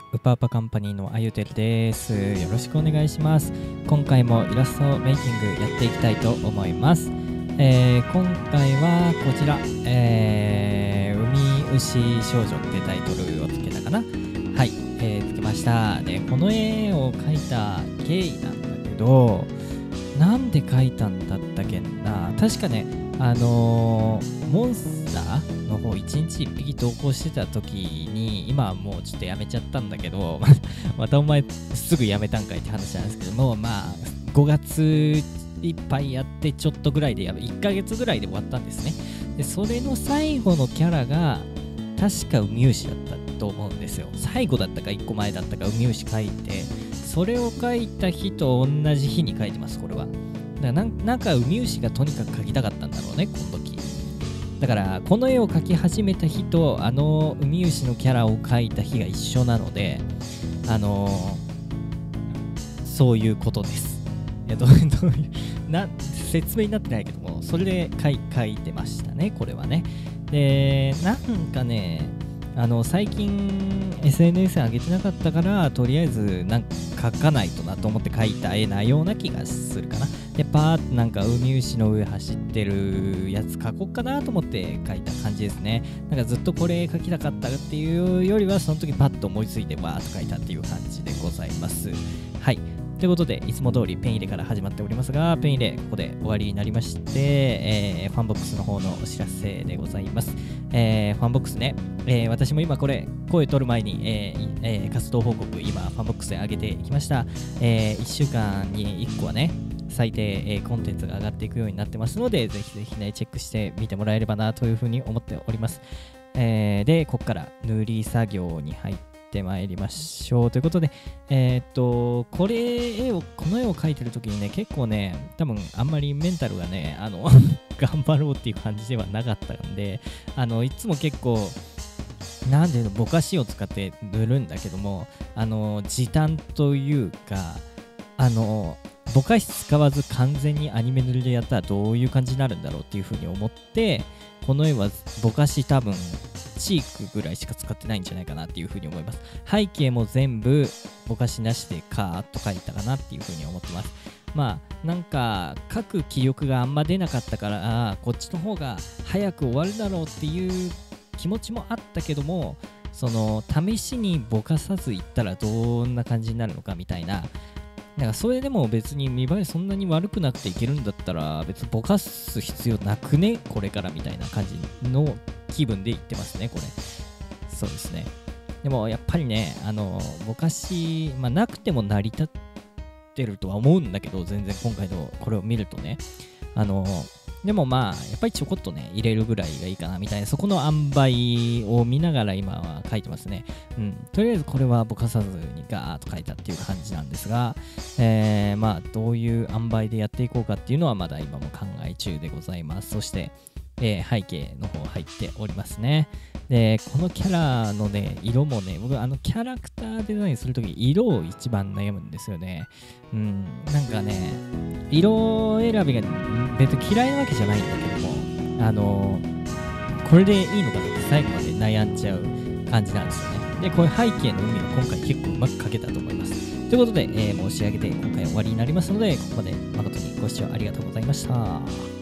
ウパウパカンパニーのあゆてるです。よろしくお願いします。今回もイラストメイキングやっていきたいと思います。今回はこちら、海牛少女ってタイトルをつけたかな。はい、つけました。で、この絵を描いた経緯なんだけど、なんで描いたんだったっけな。確かね、モンスターの方1日1匹投稿してた時に、今はもうちょっとやめちゃったんだけどまたお前すぐやめたんかいって話なんですけども、まあ5月いっぱいやってちょっとぐらいで1ヶ月ぐらいで終わったんですね。でそれの最後のキャラが確かウミウシだったと思うんですよ。最後だったか1個前だったかウミウシ描いて、それを描いた日と同じ日に描いてます。これはだからなんかウミウシがとにかく描きたかったんだろうね、この時。だからこの絵を描き始めた日とウミウシのキャラを描いた日が一緒なので、そういうことです。どういう説明になってないけども、それで描いてましたね、これはね。で、なんかね、最近 SNS 上げてなかったから、とりあえずなんか描かないとなと思って描いた絵なような気がするかな。で、パーってなんかウミウシの上走ってるやつ描こうかなと思って描いた感じですね。なんかずっとこれ描きたかったっていうよりは、その時パッと思いついてわーっと描いたっていう感じでございます。はい。ということで、いつも通りペン入れから始まっておりますが、ペン入れ、ここで終わりになりまして、ファンボックスの方のお知らせでございます。ファンボックスね、私も今これ、声取る前に、活動報告、今、ファンボックスで上げていきました。1週間に1個はね、最低、コンテンツが上がっていくようになってますので、ぜひぜひね、チェックしてみてもらえればなというふうに思っております。で、ここから塗り作業に入ってまいりましょうということで、この絵を描いてる時にね、結構ね、多分あんまりメンタルがね、頑張ろうっていう感じではなかったんで、いつも結構、なんでぼかしを使って塗るんだけども、時短というか、ぼかし使わず完全にアニメ塗りでやったらどういう感じになるんだろうっていうふうに思って、この絵はぼかし多分チークぐらいしか使ってないんじゃないかなっていうふうに思います。背景も全部ぼかしなしでカーッと描いたかなっていうふうに思ってます。まあなんか描く気力があんま出なかったから、こっちの方が早く終わるだろうっていう気持ちもあったけども、その試しにぼかさずいったらどんな感じになるのかみたいな、なんかそれでも別に見栄えそんなに悪くなくていけるんだったら、別にぼかす必要なくねこれからみたいな感じの気分で言ってますね、これ。そうですね。でもやっぱりね、ぼかし、なくても成り立ってるとは思うんだけど、全然今回のこれを見るとね。でもやっぱりちょこっとね、入れるぐらいがいいかなみたいな、そこの塩梅を見ながら今は書いてますね。とりあえずこれはぼかさずにガーッと書いたっていう感じなんですが、どういう塩梅でやっていこうかっていうのはまだ今も考え中でございます。そして、背景の方入っておりますね。で、このキャラのね、色もね、僕キャラクターデザインするとき、色を一番悩むんですよね。なんかね、色選びが別に嫌いなわけじゃないんだけども、これでいいのかなって最後まで悩んじゃう感じなんですよね。で、こういう背景の海を今回結構うまく描けたと思います。ということで、申し上げて今回終わりになりますので、ここまで誠にご視聴ありがとうございました。